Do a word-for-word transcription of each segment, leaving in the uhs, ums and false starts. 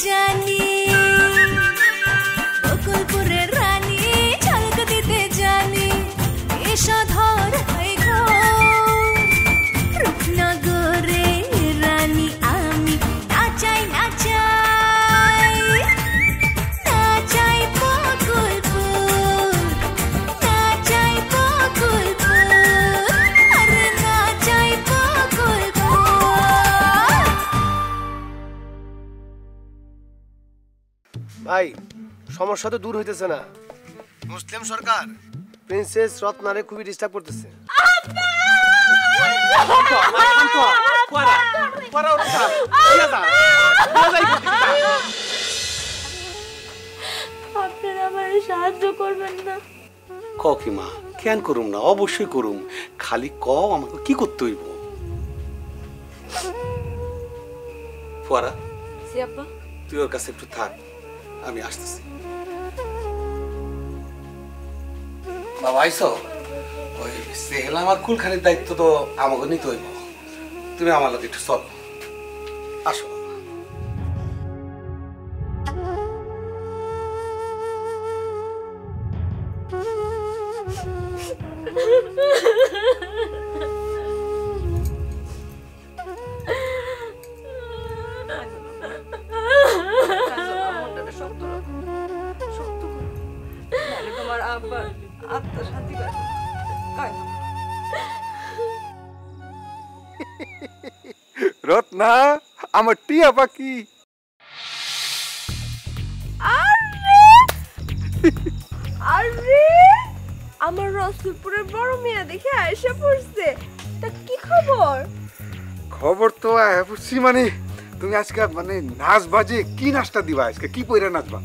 জানি বকুলপুরের রানী ঝলক দিতে জানি এসো ধর হয় গো রূপনগরে রানী আমি নাচাই নাচাই নাচাই বকুলপুর নাচাই বকুলপুর আরে নাচাই বকুলপুর। ভাই সমস্যা তো দূর হইতেছে না। মুসলিম সরকার প্রিন্সেস রত্নারে খুবই ডিস্টার্ব করতেছে। আপনারা আমার সাহায্য করবেন না? কি মা কেন করুম না, অবশ্যই করুম, খালি কও আমাকে কি করতে হইব। ফুয়ারা তুই ওর কাছে একটু থাক, আমি আসতেছি। বাবা আইসো, ওই সেহেলা আমার কুলখানির দায়িত্ব তো আমাকে নিতে হইব, তুমি আমার লোক একটু চলো, আসো। রত্না আমার টিয়া পাখি। আরে আমার রসুলপুরের বড় মিয়া দেখে আয়েশা পড়ছে, তা কি খবর? খবর তো বুঝছি, মানে তুমি আজকে মানে নাচ বাজে কি নাচটা দিবা, আজকে কি পয়রা নাচবা?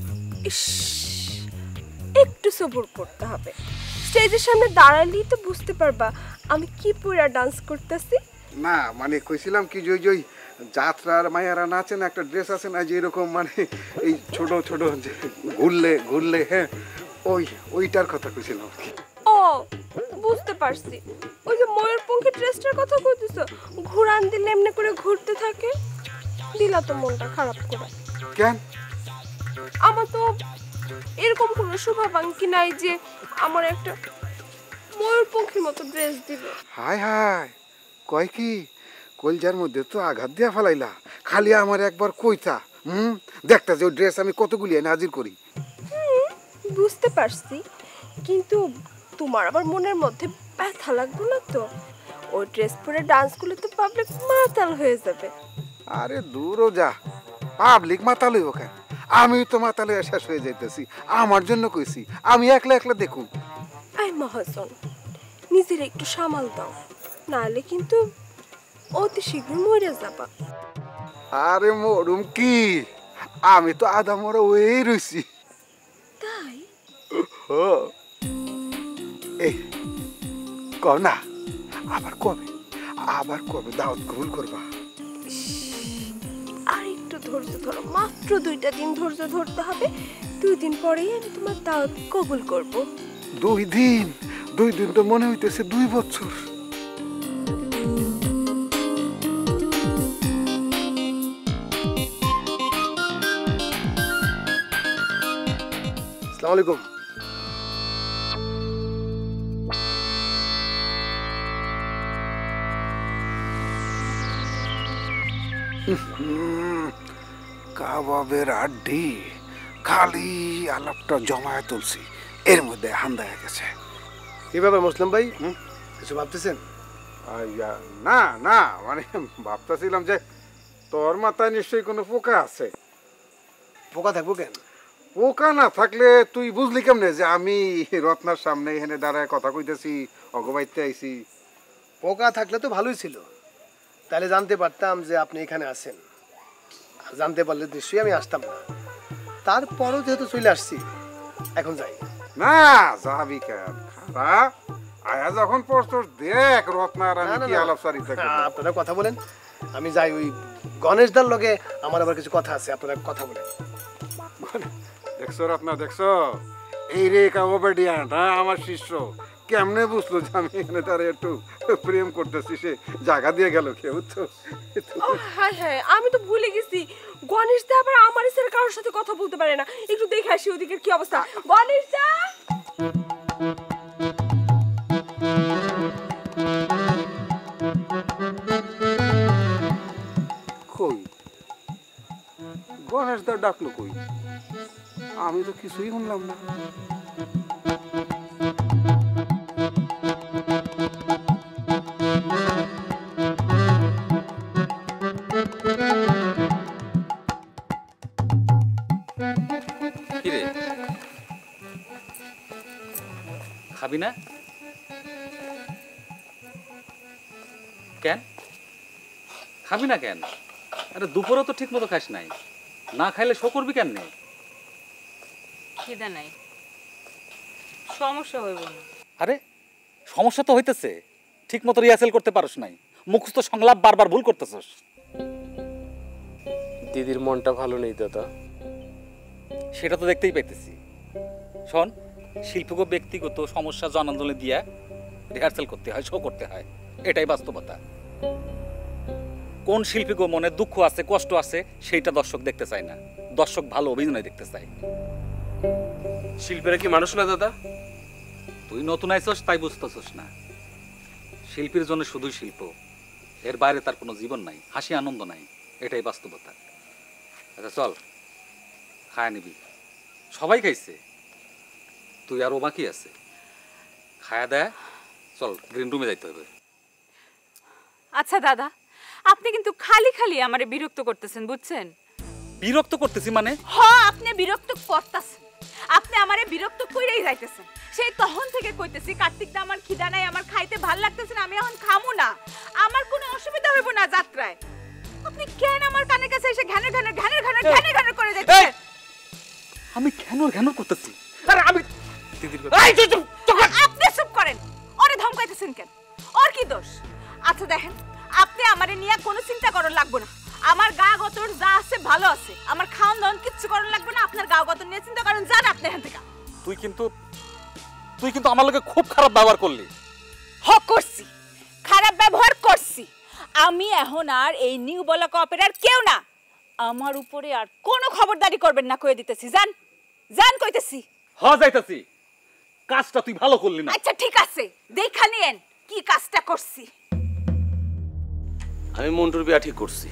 একটু সবুর করতে হবে, স্টেজের সামনে দাঁড়ালেই তো বুঝতে পারবা আমি কি পয়রা ডান্স করতেছি। না মানে কইছিলাম কি যে ওই যাত্রার মায়ারা নাচে না, একটা ড্রেস আছে না যে এরকম মানে এই ছোট ছোট যে ঘুরলে ঘুরলে, হ্যাঁ ওই ওইটার কথা কইছিলাম। ও বুঝতে পারছি, ওই যে ময়ূরপঙ্খী ড্রেসটার কথা কইতেছো, ঘুরান দিলে এমনি করে ঘুরতে থাকে। দিলা তো মনটা খারাপ করে। কেন? আমার তো এরকম কোনো শুভাকাঙ্ক্ষী নাই যে আমার একটা ময়ূরপঙ্খীর মতো ড্রেস দিবে। হায় হায়, কয় কি কলজার মধ্যে তো আঘাত দিয়া ফেলাইলা, খালি আমার একবার কইতা, হুম দেখতা যে ওই ড্রেস আমি কতগুলি এনে হাজির করি। বুঝতে পারছি, কিন্তু তোমার আবার মনের মধ্যে ব্যথা লাগবে না তো? ওই ড্রেস পরে ডান্স করলে তো পাবলিক মাতাল হয়ে যাবে। আরে দূরও যা, পাবলিক মাতাল হইব কেন? আমি তো মাতাল হয়ে শেষ হয়ে যাইতেছি, আমার জন্য কইছি, আমি একলা একলা দেখুন। আই মহাজন, নিজের একটু সামাল দাও, নাহলে কিন্তু অতি শীঘ্র মরে যাবা। আরে মরুম কি, আমি তো আধা মরা হয়েই রইছি। তাই? এই কও না, আবার কবে আবার কবে দাওয়াত কবুল করবা? আর একটু ধৈর্য ধরো, মাত্র দুইটা দিন ধৈর্য ধরতে হবে, দুই দিন পরেই আমি তোমার দাওয়াত কবুল করব। দুই দিন? দুই দিন তো মনে হইতেছে দুই বছর। আসসালামু আলাইকুম। কাবাবের আড্ডি, খালি আলাপটা জমায় তুলছি, এর মধ্যে হান্দা হয়ে গেছে। কি ব্যাপার মুসলিম ভাই, কিছু ভাবতেছেন? না না, মানে ভাবতেছিলাম যে তোর মাথায় নিশ্চয়ই কোনো পোকা আছে। পোকা থাকবো কেন? পোকা না থাকলে তুই বুঝলি কেমনে যে আমি রত্নার সামনে এখানে দাঁড়ায় কথা কইতেছি, অগবাইতে আইছি? পোকা থাকলে তো ভালোই ছিল, তাহলে জানতে পারতাম যে আপনি এখানে আছেন। জানতে পারলে নিশ্চয়ই আমি আসতাম না, তারপরও যেহেতু চলে আসছি, এখন যাই। না যাবি কেন, খারাপ আয়া যখন পড়ছস দেখ রত্নার আমি কি আলাপচারি থাকে। আপনারা কথা বলেন, আমি যাই। ওই গণেশ দার লগে আমার আবার কিছু কথা আছে, আপনারা কথা বলেন। দেখছো রত্না, দেখছো এই রে কাবাডিয়ান, আমার শিষ্য কেমনে বুঝলো যে আমি এখানে তার একটু প্রেম করতেছি, সে জায়গা দিয়ে গেল। কেউ তো হ্যাঁ হ্যাঁ, আমি তো ভুলে গেছি গণেশ দা আবার আমার ছেলে কারোর সাথে কথা বলতে পারে না, একটু দেখে আসি ওদিকের কি অবস্থা। গণেশ দা কই গণেশ দা ডাকলো কই? আমি তো কিছুই শুনলাম না। কিরে খাবি না কেন? খাবি না কেন? আরে দুপুরও তো ঠিক মতো খাস নাই, না খাইলে শো করবি কেন? নেই খিদে নাই, সমস্যা হইব না। আরে সমস্যা তো হইতেছে, ঠিক মতো রিহার্সেল করতে পারস নাই, মুখস্থ সংলাপ বারবার ভুল করতেছস। দিদির মনটা ভালো নেই দাদা। সেটা তো দেখতেই পাইতেছি। শোন, শিল্পীকে ব্যক্তিগত সমস্যা জনান্দোলনে দিয়া রিহার্সেল করতে হয়, শো করতে হয়, এটাই বাস্তবতা। কোন শিল্পীকে মনে দুঃখ আছে, কষ্ট আছে, সেইটা দর্শক দেখতে চায় না, দর্শক ভালো অভিনয় দেখতে চায়। শিল্পীরা কি মানুষ না দাদা? তুই নতুন আইছস তাই বুঝতেছস না। শিল্পীর জন্য শুধুই শিল্প, এর বাইরে তার কোনো জীবন নাই, হাসি আনন্দ নাই, এটাই বাস্তবতা। আচ্ছা চল, খায় নিবি, সবাই খাইছে, তুই আর ও বাকি আছে, খায়া দেয়। চল, গ্রিন রুমে যাইতে হবে। আচ্ছা দাদা, আপনি কিন্তু খালি খালি আমারে বিরক্ত করতেছেন, বুঝছেন? বিরক্ত করতেছি মানে? হ, আপনি বিরক্ত করতেছেন, আপনি আমারে বিরক্ত কইরাই যাইতেছেন। সেই তখন থেকে কইতেছি কার্তিক দা আমার খিদা নাই, আমার খাইতে ভাল লাগতেছে না, আমি এখন খামু না, আমার কোনো অসুবিধা হইব না যাত্রায়। আপনি কেন আমার কানের কাছে এসে ঘানে ঘানে ঘানে ঘানে ঘানে ঘানে করে যাচ্ছেন? আমি ঘ্যানর ঘ্যানর করতেছি? আরে আমি দিদির কথা। এই চুপ চুপ চুপ, আপনি চুপ করেন। ওরে ধমকাইতেছেন কেন? ওর কি দোষ? আচ্ছা দেখেন, আপনি আমারে নিয়ে কোনো চিন্তা করার লাগবে না, আমার গা গতর যা আছে ভালো আছে, আমার খাওন দাওন কিচ্ছু করার লাগবে না, আপনার গা গতর নিয়ে চিন্তা করেন, যান আপনি এখান থেকে। তুই কিন্তু তুই কিন্তু আমার লগে খুব খারাপ ব্যবহার করলি। হ, করছি, খারাপ ব্যবহার করছি। আমি এখন আর এই নিউ বলাকা অপেরার কেউ না, আমার উপরে আর কোনো খবরদারি করবেন না, কয়ে দিতেছি। যান যান কইতেছি। হ যাইতাছি, কাজটা তুই ভালো করলি না। আচ্ছা ঠিক আছে, দেখা নিয়েন কি কাজটা করছি। আমি মন্টুর বিয়া ঠিক করছি।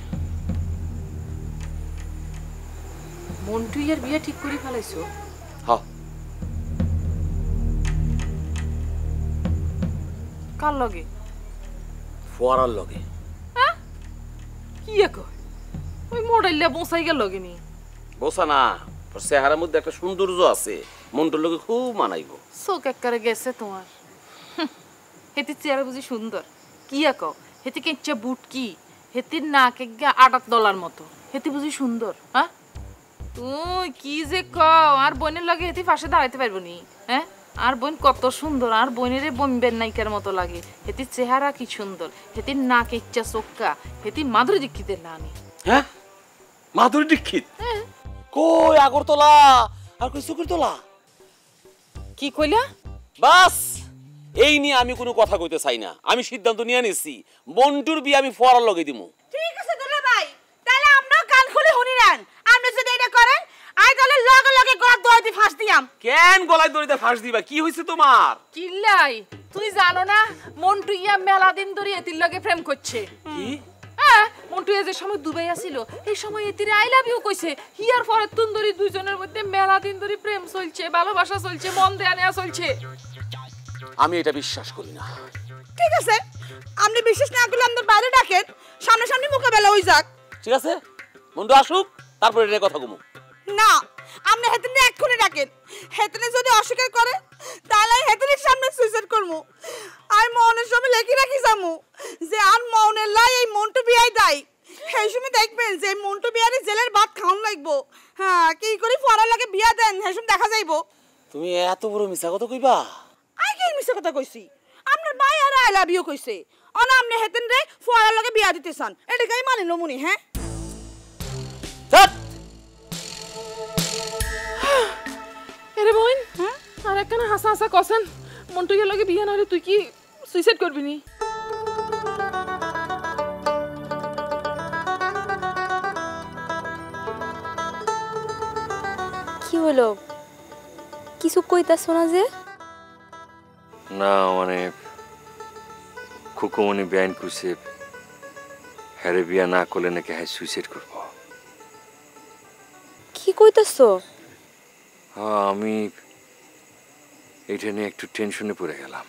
মন্টু ইয়ার বিয়া ঠিক করে ফেলাইছো? হ্যাঁ। কার লগে? ফোয়ারার লগে। হ্যাঁ কি একো ওই মোড়াইলা বসাই গেল লগে নি? বসা না, ওর চেহারার মধ্যে একটা সৌন্দর্য আছে, মন্টুর লগে খুব মানাইব। চোখ একবারে গেছে তোমার। হেতি চেহারা বুঝি সুন্দর? কি একো হেতি কেঁচা বুট কি, হেতির নাক একগা আটাত ডলার মতো, হেতি বুঝি সুন্দর? হ্যাঁ তুই কি যে কও, আর বোনের লগে হেতি পাশে দাঁড়াইতে পারবো নি? হ্যাঁ আর বোন কত সুন্দর, আর বোনের বোম্বের নায়িকার মতো লাগে, হেতির চেহারা কি সুন্দর, হেতির নাক ইচ্ছা চোখা, হেতি মাধুরী দীক্ষিতের নানি। হ্যাঁ মাধুরী দীক্ষিত? কই আগরতলা আর কই চকুরতলা? কি কইলা? বাস এই নিয়ে আমি কোনো কথা কইতে চাই না, আমি সিদ্ধান্ত নিয়ে নিছি মন্টুর বিয়ে আমি ফোয়ারার লগে দিমু। ঠিক আছে দুলা ভাই, তাহলে আপনিও কান খুলে শুনি নেন, আপনি যদি এটা করেন আই তাহলে লগে লগে গলার দড়ি দিয়ে ফাঁস দিয়াম। কেন গলায় দড়িতে ফাঁস দিবা? কি হইছে তোমার? কিল্লাই তুই জানো না মন্টু ইয়া মেলা দিন ধরে এতির লগে প্রেম করছে? কি? হ্যাঁ মন্টু যে সময় দুবাই আসিল এই সময় এতিরে আই লাভ ইউ কইছে, হিয়ার পরে তুন্দরি দুইজনের মধ্যে মেলা দিন ধরে প্রেম চলছে, ভালোবাসা চলছে, মন দেয়া নেয়া চলছে। আমি এটা বিশ্বাস করি না। ঠিক আছে, আপনি বিশ্বাস না করলে আমাদের বাইরে ডাকেন, সামনাসামনি মোকাবেলা হই যাক। ঠিক আছে মন্টু আসুক, তারপর এটা কথা কমু। না, আপনি হেতনে এক্ষুনি ডাকেন, হেতনে যদি অস্বীকার করে তাহলে হেতনের সামনে সুইসাইড করবো। আর মৌনের সময় লেখি রাখি যামু যে আর মৌনের লাই এই মন্টু বিয়াই দাই, সেই সময় দেখবেন যে মন্টু বিয়ারে জেলের ভাত খাওয়ান লাগবো। হ্যাঁ কি করি ফরার লাগে বিয়া দেন, সেই সময় দেখা যাইবো। তুমি এত বড় মিছা কথা কইবা? আই কি মিছা কথা কইছি? আপনার ভাই আর আই লাভ ইউ কইছে, অনা আপনি হেতেন রে ফরার লাগে বিয়া দিতে চান, এটাকেই মানি লমুনি। হ্যাঁ এরে বোন, আর একখানা হাসা হাসা কসন মন্টু ইয়া লগে বিয়া না হলে তুই কি সুইসাইড করবি নি? হইল কিছু কইতাছো না যে? না মানে খুকুমনি বেআইন কইছে হ্যারে বিয়া না করলে নাকি হ্যাঁ সুইসাইড করব। কি কইতাছো? হ্যাঁ আমি এটা নিয়ে একটু টেনশনে পড়ে গেলাম।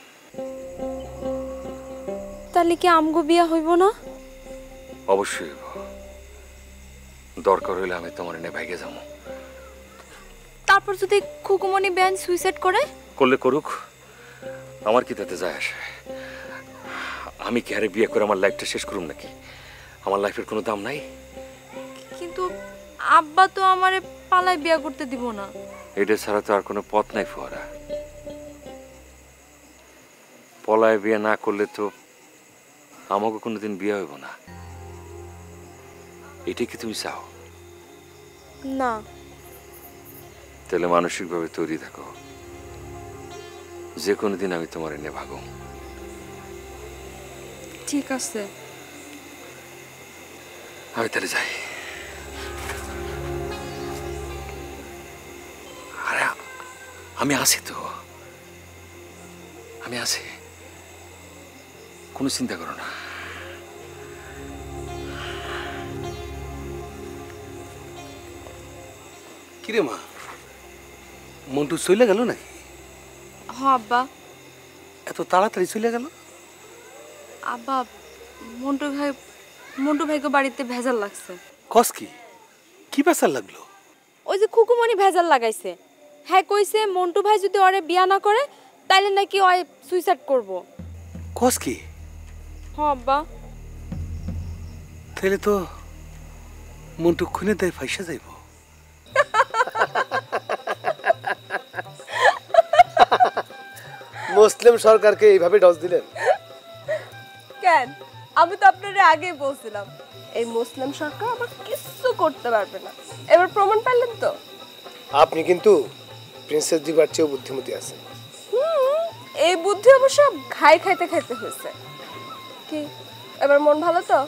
তাহলে কি আমগো বিয়া হইব না? অবশ্যই হইব, দরকার হইলে আমি তোমার এনে ভাইগে যাবো। তারপর যদি খুকুমনি বেআইন সুইসাইড করে? করলে করুক, আমার কি তাতে যায় আসে? আমি কি আরে বিয়ে করে আমার লাইফটা শেষ করুম নাকি? আমার লাইফের কোনো দাম নাই? কিন্তু আব্বা তো আমারে পালায় বিয়া করতে দিব না। এটা ছাড়া তো আর কোনো পথ নাই ফোয়ারা। পলায় বিয়ে না করলে তো আমাকে কোনোদিন বিয়ে হইব না। এটা কি তুমি চাও? না। তাহলে মানসিকভাবে তৈরি থাকো, যে কোনো দিন আমি তোমার এনে ভাগো। ঠিক আছে, আমি তাহলে যাই। আরে আমি আছি তো, আমি আছি, কোনো চিন্তা করো না। কিরে মা, মন্টু চলে গেল নাকি? হ আব্বা। এত তাড়াতাড়ি চলে গেল? আব্বা মন্টু ভাই মন্টু ভাইকে বাড়িতে ভেজাল লাগছে। কস কি কি বেচার লাগলো? ওই যে খুকুমনি ভেজাল লাগাইছে। হ্যাঁ কইছে মন্টু ভাই যদি ওরে বিয়া না করে তাইলে নাকি ওই সুইসাইড করব। কস কি? হ আব্বা। তাহলে তো মন্টু খুনে দেয় ফাইসা যাইব। মুসলিম সরকারকে এইভাবে ডস দিলেন কেন? আমি তো আপনারে আগেই বলছিলাম এই মুসলিম সরকার আবার কিছু করতে পারবে না। এবার প্রমাণ পেলেন তো। আপনি কিন্তু প্রিন্সেস দিবার চেয়েও বুদ্ধিমতী আছেন। হুম, এই বুদ্ধি অবশ্য খাই খাইতে খাইতে হয়েছে। কি এবার মন ভালো তো?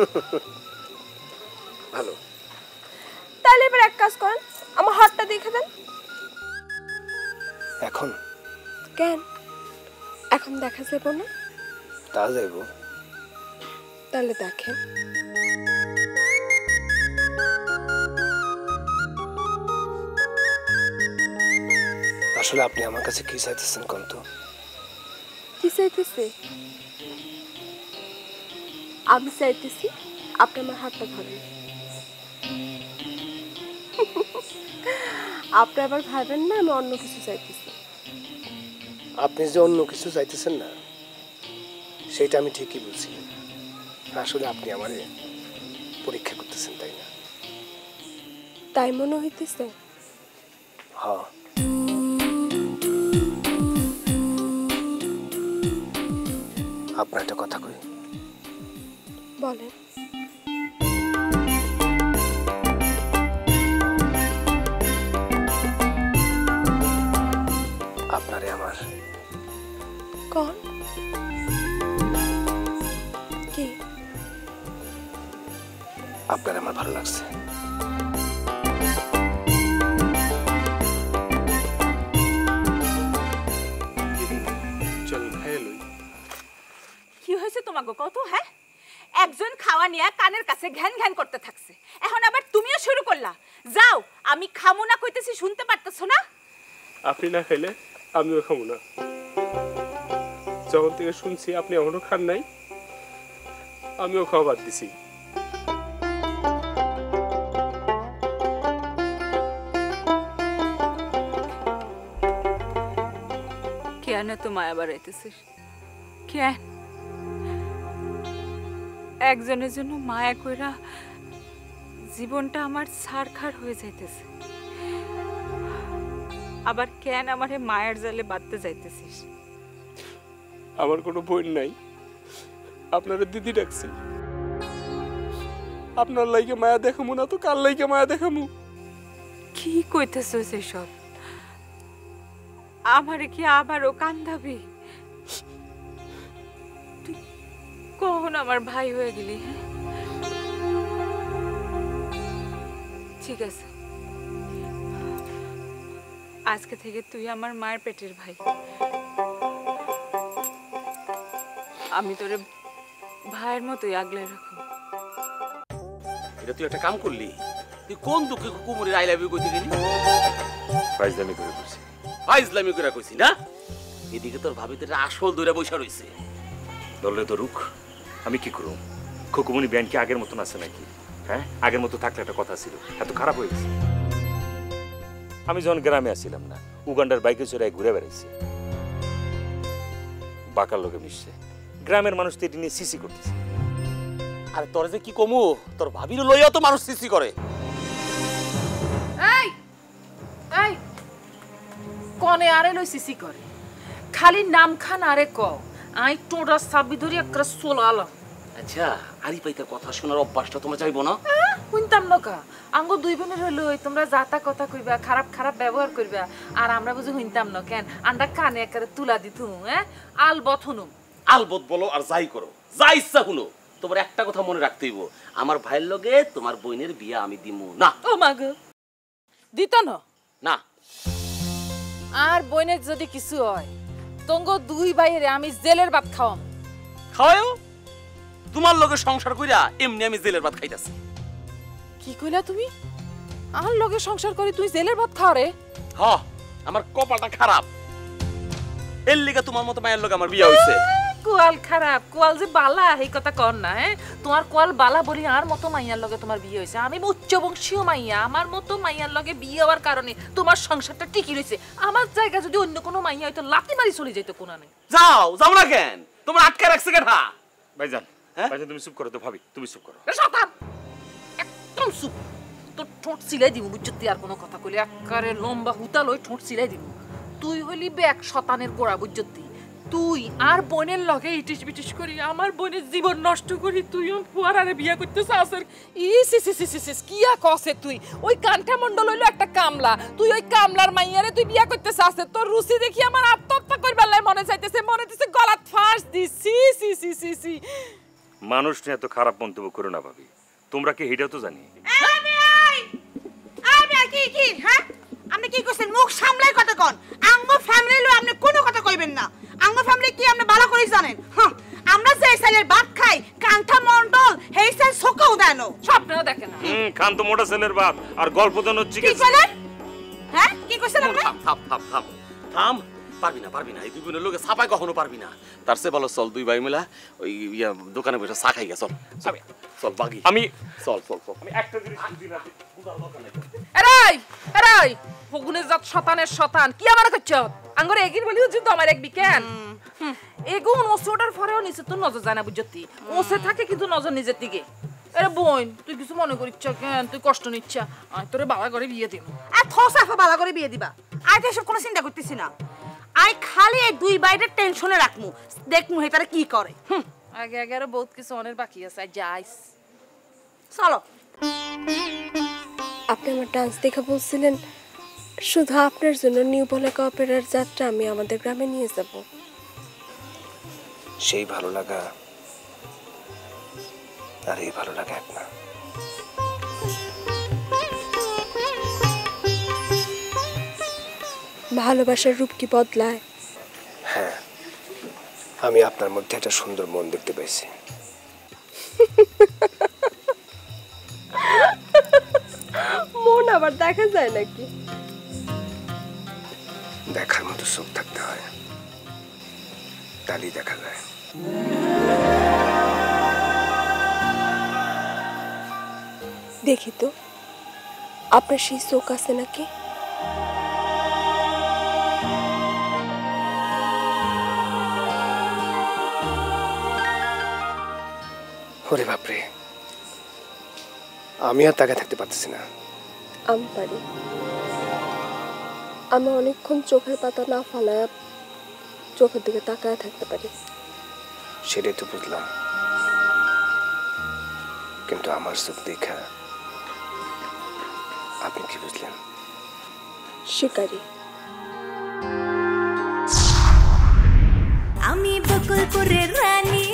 ভালো। তাহলে এবার এক কাজ করেন, আমার হাতটা দেখে দেন। এখন কেন এখন দেখা যাবে না? তা যাইব। তাহলে দেখেন। আসলে আপনি আমার কাছে কি চাইতেছেন কোন তো? কি চাইতেছি? আমি চাইতেছি আপনি আমার হাতটা ধরেন। আপনি আবার ভাবেন না আমি অন্য কিছু চাইতেছি। আপনি যে অন্য কিছু চাইতেছেন না সেটা আমি ঠিকই বুঝি। আসলে আপনি আমারে পরীক্ষা করতেছেন, তাই না? তাই মনে হইতেছে। হ্যাঁ, আপনার একটা কথা কই। বলেন। আপনারে আমার কোন কি? আপনার আমার ভালো লাগছে। কি হয়েছে তোমাকে কত? হ্যাঁ, একজন খাওয়া নিয়ে কানের কাছে ঘ্যান ঘ্যান করতে থাকছে, এখন আবার তুমিও শুরু করলা। যাও, আমি খামু না কইতেছি, শুনতে পারতেছো না? আপনি না খেলে আমিও খাবো না। যখন থেকে শুনছি আপনি এখনো খান নাই, আমিও খাওয়া বাদ দিছি। কেন তো মায়া বাড়াইতেছিস? কেন একজনের জন্য মায়া কইরা জীবনটা আমার ছারখার হয়ে যাইতেছে, আবার কেন আমারে মায়ের জালে বাঁধতে যাইতেছিস? আমার কোনো বোন নাই, আপনারা দিদি ডাকছি। আপনার লাইকে মায়া দেখামু না তো কার লাইকে মায়া দেখামু? কি কইতেছিস এসব? আমারে কি আবারও কান্দাবি? তুই কখন আমার ভাই হয়ে গেলি? হ্যাঁ, ঠিক আছে, আজকে থেকে তুই আমার মায়ের পেটের ভাই। আমি তোরে ভাইয়ের মতোই আগলে রাখো। এটা তুই একটা কাম করলি, তুই কোন দুঃখে কুমুরের আই লাভ ইউ কইতে গেলি? ফাইজলামি করে কইছি। ফাইজলামি করে কইছি না? এদিকে তোর ভাবি তোর আসল দইরা বইসা রইছে। দলে তো রুখ, আমি কি করব? খোকুমনি ব্যান্ড কি আগের মতন আছে নাকি? হ্যাঁ, আগের মতো থাকলে একটা কথা ছিল, এত খারাপ হয়ে গেছে। আমি যখন গ্রামে আসছিলাম না, উগান্ডার বাইকে চড়ে ঘুরে বেড়াইছে, বাকার লোকে মিশছে, গ্রামের মানুষ তো এটি নিয়ে সিসি করতেছে। আরে তোর যে কি কমু, তোর ভাবির লইয়া তো মানুষ সিসি করে। এই এই কোনে আরে লই সিসি করে, খালি নাম খান আরে ক আই টোড়া সাবি ধরি একটা সোলালাম। আচ্ছা, আরি পাইতে কথা শোনার অভ্যাসটা তোমরা চাইবো না? শুনতাম নকা আঙ্গ দুই বোনের হলো তোমরা যাতা কথা কইবা, খারাপ খারাপ ব্যবহার করবা, আর আমরা বুঝি শুনতাম না কেন? আন্ডা কানে একারে তুলা দিতুম। হ্যাঁ, আলবত হুনুম। আলবত বলো আর যাই করো, যা ইচ্ছা শুনো, তোমার একটা কথা মনে রাখতে হইব, আমার ভাইয়ের লগে তোমার বোনের বিয়া আমি দিমু না। ও মাগ দিত না না। আর বোনের যদি কিছু হয়, তঙ্গ দুই ভাইয়েরে আমি জেলের ভাত খাওয়াম। খাওয়াও? তোমার লগে সংসার কইরা এমনি আমি জেলের ভাত খাইতাছি। কি কইলা তুমি? আমার লগে সংসার করে তুই জেলের ভাত খাও রে? হ, আমার কপালটা খারাপ, এর লিগা তোমার মতো মায়ের লগে আমার বিয়া হইছে। কোয়াল খারাপ, কোয়াল যে বালা এই কথা কর না। হ্যাঁ, তোমার কোয়াল বালা বলি আর মতো মাইয়ার লগে তোমার বিয়ে হয়েছে। আমি উচ্চ বংশীয় মাইয়া, আমার মতো মাইয়ার লগে বিয়ে হওয়ার কারণে তোমার সংসারটা টিকি রয়েছে। আমার জায়গা যদি অন্য কোনো মাইয়া হয়তো লাথি মারি চলে যাইতো কোনানে। যাও যাও না কেন, তোমার আটকে রাখছে কেটা? ভাইজান, ভাইজান তুমি চুপ করো তো, ভাবি তুমি চুপ করো। শতান একদম চুপ, তোর ঠোঁট সিলাই দিব বুঝতে। আর কোনো কথা কইলে একারে লম্বা হুতা লই ঠোঁট সিলাই দিব। তুই হইলি ব্যাক শতানের গোড়া বুঝতি। তুই আর বোনের লগে ইটিস বিটিস করি আমার বোনের জীবন নষ্ট করি, তুইও ফুয়ারারে বিয়া করতে চাস। ইস ইস ইস ইস ইস কিয়া কসে তুই? ওই কান্ঠা মন্ডল হইলো একটা কামলা, তুই ওই কামলার মাইয়ারে তুই বিয়া করতে চাস। তোর রুচি দেখি আমার আত্মহত্যা করবার লাই মনে চাইতেছে, মনে হইতেছে গলাত ফাঁস দিছি। সি সি সি সি মানুষ নিয়ে এত খারাপ মন্তব্য করো না ভাবি, তোমরা কি হেটাও তো জানি। আমি আই আমি আর কি কি হ্যাঁ আপনি কি কইছেন? মুখ সামলাই কথা কোন। আঙ্গ ফ্যামিলি লই আপনি কোনো কথা কইবেন না। আঙ্গ ফ্যামিলি কি আপনি ভালো করে জানেন? হ্যাঁ, আমরা যে সাইলের ভাত খাই, কান্ঠা মন্ডল হেই সাইল সকাও দেন, স্বপ্নও দেখে না। হুম, খান তো মোটা ছেলের বাপ আর গল্প দেন হচ্ছে কি কইলেন? হ্যাঁ, কি কইছেন আপনি? থাম থাম থাম থাম থাম, পারবি না পারবি না, এই দুই বোনের লোকে ছাপাই কখনো পারবি না। তার চেয়ে ভালো চল দুই ভাই মিলা ওই ইয়া দোকানে বসে চা খাই গে। চল চল বাগি, আমি চল চল চল। আমি একটা জিনিস বুঝি না, বুঝার দরকার নাই। এরাই এরাই ফগুনের জাত শতানের শতান কি আমার কচ্ছ আঙ্গরে এগিন বলি হচ্ছে তো আমার এক বিকেন এগুন ওসোটার ফরেও নিচে তো নজর যায় না বুঝতি। ওসে থাকে কিন্তু নজর নিজের দিকে। আরে বোন, তুই কিছু মনে করিচ্ছ কেন? তুই কষ্ট নিচ্ছ, আয় তোরে বাবা করে বিয়ে দিব। আর থসাফা বালা করে বিয়ে দিবা। আই তো এসব কোনো চিন্তা করতেছি না। আই খালি এই দুই বাইরের টেনশনে রাখমু, দেখমু হে তারা কি করে। হুম, আগে আগে আরো বহুত কিছু অনেক বাকি আছে। যাইস চলো। আপনি আমার ডান্স দেখা বলছিলেন, শুধু আপনার জন্য নিউ বলাকা অপেরার যাত্রা আমি আমাদের গ্রামে নিয়ে যাব। সেই ভালো লাগা আর এই ভালো লাগা এক না। ভালোবাসার রূপ কি বদলায়? হ্যাঁ, আমি আপনার মধ্যে একটা সুন্দর মন দেখতে পাইছি। মন আবার দেখা যায় নাকি? দেখার মতো চোখ থাকতে হয়, তাহলেই দেখা যায়। দেখি তো আপনার সেই চোখ আছে নাকি? ওরে বাপরে, আমি আর তাকে থাকতে পারতেছি না। আমি পারি। আমি অনেকক্ষণ চোখের পাতা না ফালায় চোখের দিকে তাকায় থাকতে পারি। সেটাই তো বুঝলাম, কিন্তু আমার চোখ দেখা আপনি কি বুঝলেন? শিকারী। আমি বকুলপুরের রানী।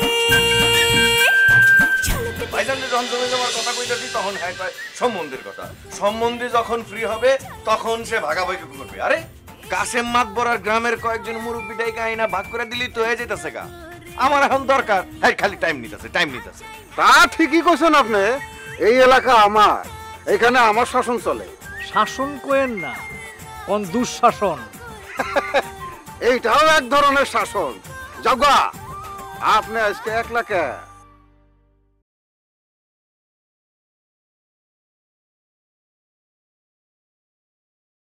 ভাইজান যখন জমি জমার কথা কইতাছি তখন হ্যাঁ কয় সম্বন্ধের কথা। সম্বন্ধে যখন ফ্রি হবে তখন সে ভাগাভাগি করবে। আরে কাশেম মাতবর আর গ্রামের কয়েকজন মুরব্বী ডাইকা আইনা ভাগ করে দিলি তো হয়ে যাইতাছে গা। আমার এখন দরকার হ্যাঁ খালি টাইম নিতেছে টাইম নিতেছে। তা ঠিকই কইছেন আপনি, এই এলাকা আমার, এখানে আমার শাসন চলে। শাসন কোয়েন না, কোন দুঃশাসন। এইটাও এক ধরনের শাসন। জগা আপনি আজকে একলা কে?